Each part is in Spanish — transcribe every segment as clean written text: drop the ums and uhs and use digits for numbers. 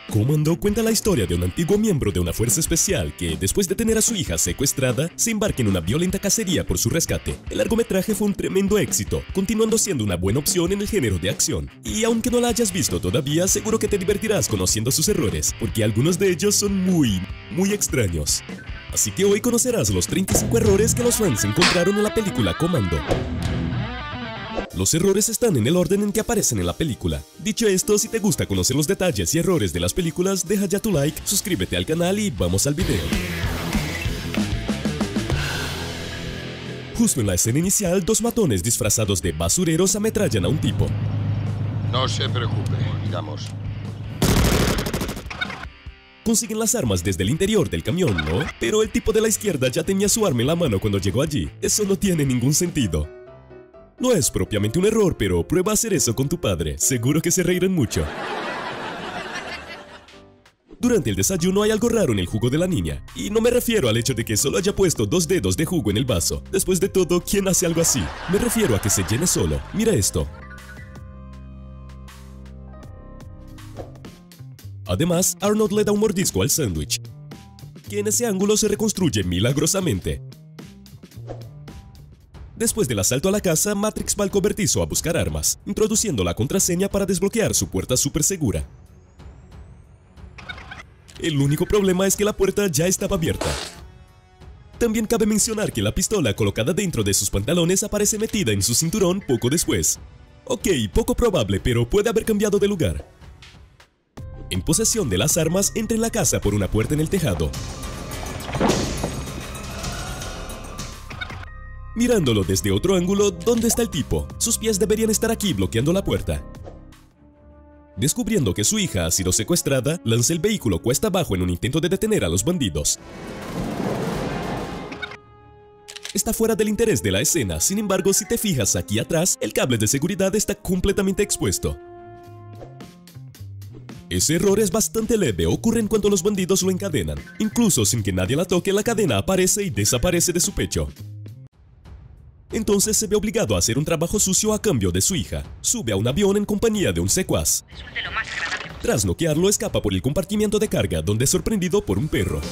Commando cuenta la historia de un antiguo miembro de una fuerza especial que, después de tener a su hija secuestrada, se embarca en una violenta cacería por su rescate. El largometraje fue un tremendo éxito, continuando siendo una buena opción en el género de acción. Y aunque no la hayas visto todavía, seguro que te divertirás conociendo sus errores, porque algunos de ellos son muy extraños. Así que hoy conocerás los 35 errores que los fans encontraron en la película Commando. Los errores están en el orden en que aparecen en la película. Dicho esto, si te gusta conocer los detalles y errores de las películas, deja ya tu like, suscríbete al canal y vamos al video. Justo en la escena inicial, dos matones disfrazados de basureros ametrallan a un tipo. No se preocupe, digamos. Consiguen las armas desde el interior del camión, ¿no? Pero el tipo de la izquierda ya tenía su arma en la mano cuando llegó allí. Eso no tiene ningún sentido. No es propiamente un error, pero prueba a hacer eso con tu padre. Seguro que se reirán mucho. Durante el desayuno hay algo raro en el jugo de la niña. Y no me refiero al hecho de que solo haya puesto 2 dedos de jugo en el vaso. Después de todo, ¿quién hace algo así? Me refiero a que se llene solo. Mira esto. Además, Arnold le da un mordisco al sándwich, que en ese ángulo se reconstruye milagrosamente. Después del asalto a la casa, Matrix va al cobertizo a buscar armas, introduciendo la contraseña para desbloquear su puerta súper segura. El único problema es que la puerta ya estaba abierta. También cabe mencionar que la pistola colocada dentro de sus pantalones aparece metida en su cinturón poco después. Ok, poco probable, pero puede haber cambiado de lugar. En posesión de las armas, entra en la casa por una puerta en el tejado. Mirándolo desde otro ángulo, ¿dónde está el tipo? Sus pies deberían estar aquí bloqueando la puerta. Descubriendo que su hija ha sido secuestrada, lanza el vehículo cuesta abajo en un intento de detener a los bandidos. Está fuera del interés de la escena, sin embargo, si te fijas aquí atrás, el cable de seguridad está completamente expuesto. Ese error es bastante leve, ocurre en cuanto los bandidos lo encadenan. Incluso sin que nadie la toque, la cadena aparece y desaparece de su pecho. Entonces se ve obligado a hacer un trabajo sucio a cambio de su hija. Sube a un avión en compañía de un secuaz. Tras noquearlo, escapa por el compartimiento de carga, donde es sorprendido por un perro.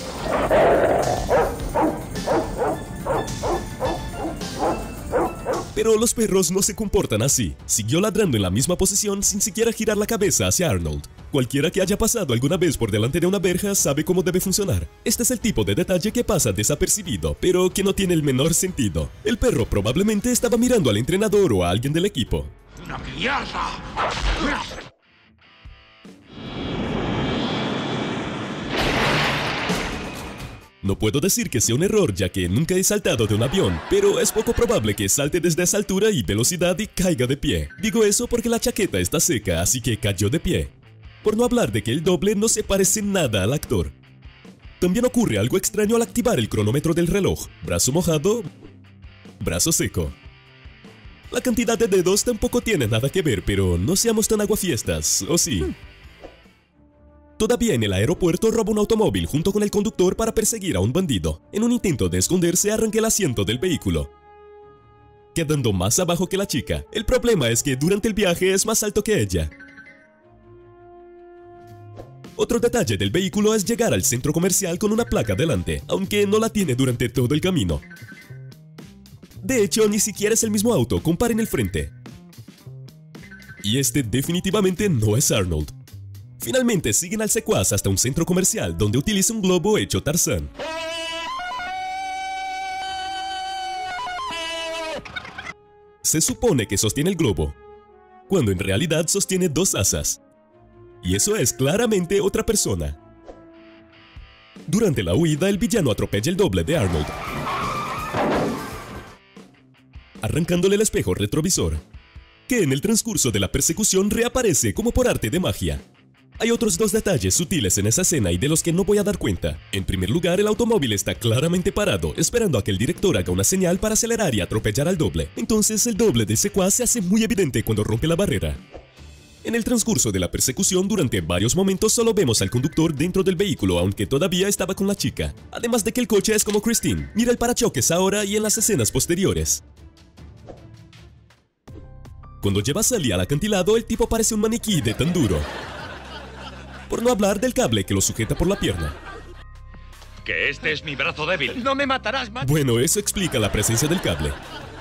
Pero los perros no se comportan así. Siguió ladrando en la misma posición sin siquiera girar la cabeza hacia Arnold. Cualquiera que haya pasado alguna vez por delante de una verja sabe cómo debe funcionar. Este es el tipo de detalle que pasa desapercibido, pero que no tiene el menor sentido. El perro probablemente estaba mirando al entrenador o a alguien del equipo. ¡Una mierda! No puedo decir que sea un error, ya que nunca he saltado de un avión, pero es poco probable que salte desde esa altura y velocidad y caiga de pie. Digo eso porque la chaqueta está seca, así que cayó de pie. Por no hablar de que el doble no se parece nada al actor. También ocurre algo extraño al activar el cronómetro del reloj. Brazo mojado, brazo seco. La cantidad de dedos tampoco tiene nada que ver, pero no seamos tan aguafiestas, ¿o sí? Todavía en el aeropuerto roba un automóvil junto con el conductor para perseguir a un bandido. En un intento de esconderse, arranca el asiento del vehículo, quedando más abajo que la chica. El problema es que durante el viaje es más alto que ella. Otro detalle del vehículo es llegar al centro comercial con una placa delante, aunque no la tiene durante todo el camino. De hecho, ni siquiera es el mismo auto, comparen el frente. Y este definitivamente no es Arnold. Finalmente siguen al secuaz hasta un centro comercial donde utiliza un globo hecho Tarzán. Se supone que sostiene el globo, cuando en realidad sostiene 2 asas. Y eso es claramente otra persona. Durante la huida, el villano atropella el doble de Arnold, arrancándole el espejo retrovisor, que en el transcurso de la persecución reaparece como por arte de magia. Hay otros 2 detalles sutiles en esa escena y de los que no voy a dar cuenta. En primer lugar, el automóvil está claramente parado, esperando a que el director haga una señal para acelerar y atropellar al doble. Entonces el doble del secuaz se hace muy evidente cuando rompe la barrera. En el transcurso de la persecución, durante varios momentos solo vemos al conductor dentro del vehículo, aunque todavía estaba con la chica. Además de que el coche es como Christine. Mira el parachoques ahora y en las escenas posteriores. Cuando lleva a Sally al acantilado, el tipo parece un maniquí de tan duro. Por no hablar del cable que lo sujeta por la pierna. Que este es mi brazo débil. No me matarás, Matt. Bueno, eso explica la presencia del cable.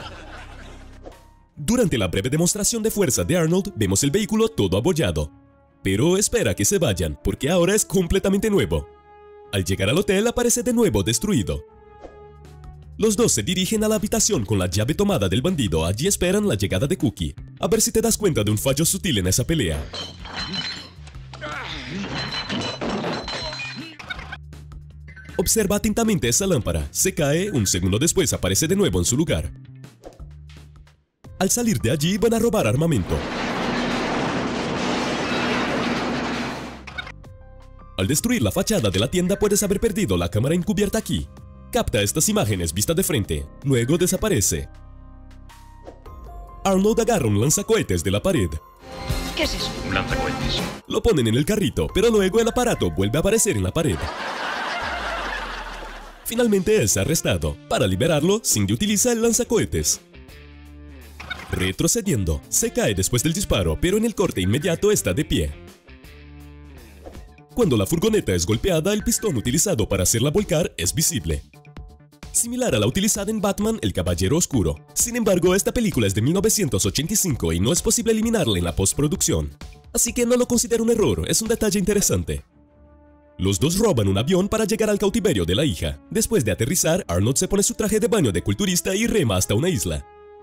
Durante la breve demostración de fuerza de Arnold, vemos el vehículo todo abollado. Pero espera que se vayan, porque ahora es completamente nuevo. Al llegar al hotel aparece de nuevo destruido. Los dos se dirigen a la habitación con la llave tomada del bandido. Allí esperan la llegada de Cookie. A ver si te das cuenta de un fallo sutil en esa pelea. Observa atentamente esa lámpara. Se cae, un segundo después aparece de nuevo en su lugar. Al salir de allí van a robar armamento. Al destruir la fachada de la tienda puedes haber perdido la cámara encubierta aquí. Capta estas imágenes vista de frente, luego desaparece. Arnold agarra un lanzacohetes de la pared. ¿Qué es eso? Un lanzacohetes. Lo ponen en el carrito, pero luego el aparato vuelve a aparecer en la pared. Finalmente es arrestado. Para liberarlo, Cindy utiliza el lanzacohetes. Retrocediendo, se cae después del disparo, pero en el corte inmediato está de pie. Cuando la furgoneta es golpeada, el pistón utilizado para hacerla volcar es visible. Similar a la utilizada en Batman, el Caballero Oscuro. Sin embargo, esta película es de 1985 y no es posible eliminarla en la postproducción. Así que no lo considero un error, es un detalle interesante. Los dos roban un avión para llegar al cautiverio de la hija. Después de aterrizar, Arnold se pone su traje de baño de culturista y rema hasta una isla.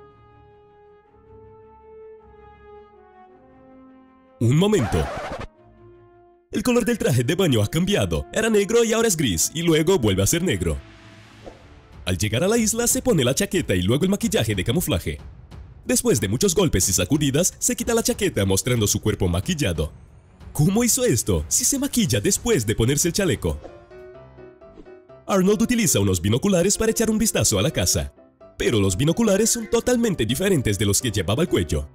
Un momento. El color del traje de baño ha cambiado. Era negro y ahora es gris, y luego vuelve a ser negro. Al llegar a la isla se pone la chaqueta y luego el maquillaje de camuflaje. Después de muchos golpes y sacudidas, se quita la chaqueta mostrando su cuerpo maquillado. ¿Cómo hizo esto? Si se maquilla después de ponerse el chaleco. Arnold utiliza unos binoculares para echar un vistazo a la casa. Pero los binoculares son totalmente diferentes de los que llevaba al cuello.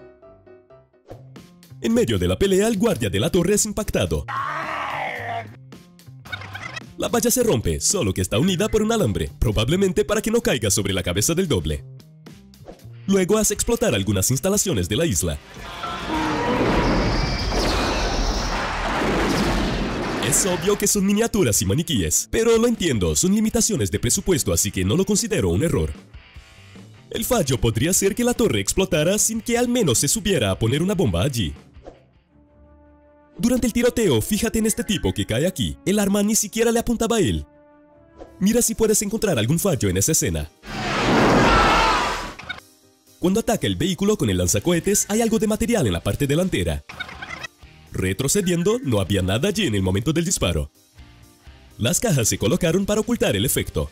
En medio de la pelea, el guardia de la torre es impactado. La valla se rompe, solo que está unida por un alambre, probablemente para que no caiga sobre la cabeza del doble. Luego hace explotar algunas instalaciones de la isla. Es obvio que son miniaturas y maniquíes, pero lo entiendo, son limitaciones de presupuesto, así que no lo considero un error. El fallo podría ser que la torre explotara sin que al menos se supiera a poner una bomba allí. Durante el tiroteo, fíjate en este tipo que cae aquí. El arma ni siquiera le apuntaba a él. Mira si puedes encontrar algún fallo en esa escena. Cuando ataca el vehículo con el lanzacohetes, hay algo de material en la parte delantera. Retrocediendo, no había nada allí en el momento del disparo. Las cajas se colocaron para ocultar el efecto.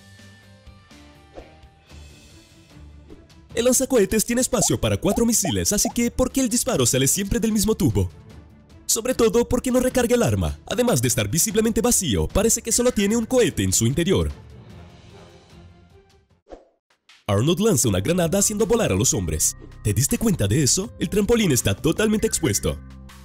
El lanzacohetes tiene espacio para 4 misiles, así que ¿por qué el disparo sale siempre del mismo tubo? Sobre todo porque no recarga el arma. Además de estar visiblemente vacío, parece que solo tiene un cohete en su interior. Arnold lanza una granada haciendo volar a los hombres. ¿Te diste cuenta de eso? El trampolín está totalmente expuesto.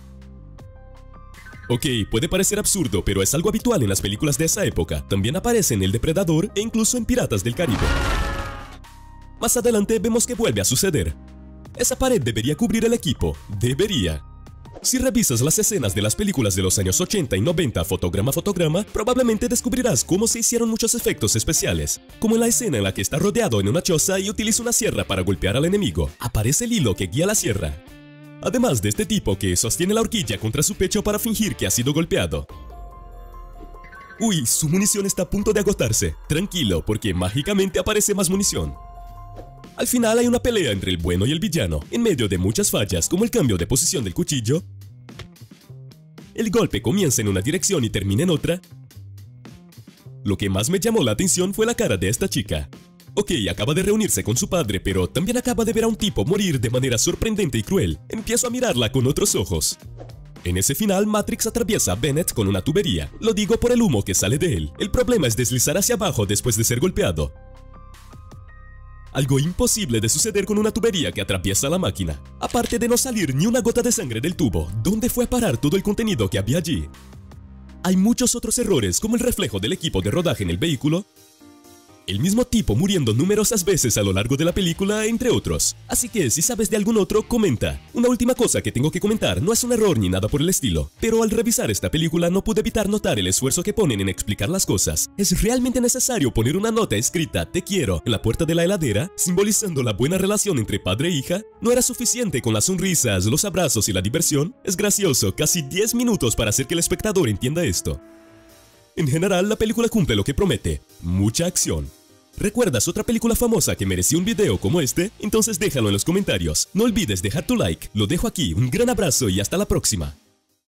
Ok, puede parecer absurdo, pero es algo habitual en las películas de esa época. También aparece en El Depredador e incluso en Piratas del Caribe. Más adelante vemos que vuelve a suceder. Esa pared debería cubrir el equipo. Debería. Si revisas las escenas de las películas de los años 80 y 90 fotograma a fotograma, probablemente descubrirás cómo se hicieron muchos efectos especiales, como en la escena en la que está rodeado en una choza y utiliza una sierra para golpear al enemigo. Aparece el hilo que guía la sierra. Además de este tipo que sostiene la horquilla contra su pecho para fingir que ha sido golpeado. Uy, su munición está a punto de agotarse. Tranquilo, porque mágicamente aparece más munición. Al final hay una pelea entre el bueno y el villano, en medio de muchas fallas como el cambio de posición del cuchillo. El golpe comienza en una dirección y termina en otra. Lo que más me llamó la atención fue la cara de esta chica. Ok, acaba de reunirse con su padre, pero también acaba de ver a un tipo morir de manera sorprendente y cruel. Empiezo a mirarla con otros ojos. En ese final, Matrix atraviesa a Bennett con una tubería. Lo digo por el humo que sale de él. El problema es deslizar hacia abajo después de ser golpeado. Algo imposible de suceder con una tubería que atraviesa la máquina. Aparte de no salir ni una gota de sangre del tubo, ¿dónde fue a parar todo el contenido que había allí? Hay muchos otros errores, como el reflejo del equipo de rodaje en el vehículo, El mismo tipo muriendo numerosas veces a lo largo de la película, entre otros. Así que si sabes de algún otro, comenta. Una última cosa que tengo que comentar, no es un error ni nada por el estilo, pero al revisar esta película no pude evitar notar el esfuerzo que ponen en explicar las cosas. ¿Es realmente necesario poner una nota escrita "te quiero" en la puerta de la heladera, simbolizando la buena relación entre padre e hija? ¿No era suficiente con las sonrisas, los abrazos y la diversión? Es gracioso, casi 10 minutos para hacer que el espectador entienda esto. En general, la película cumple lo que promete, mucha acción. ¿Recuerdas otra película famosa que merecía un video como este? Entonces déjalo en los comentarios. No olvides dejar tu like, lo dejo aquí, un gran abrazo y hasta la próxima.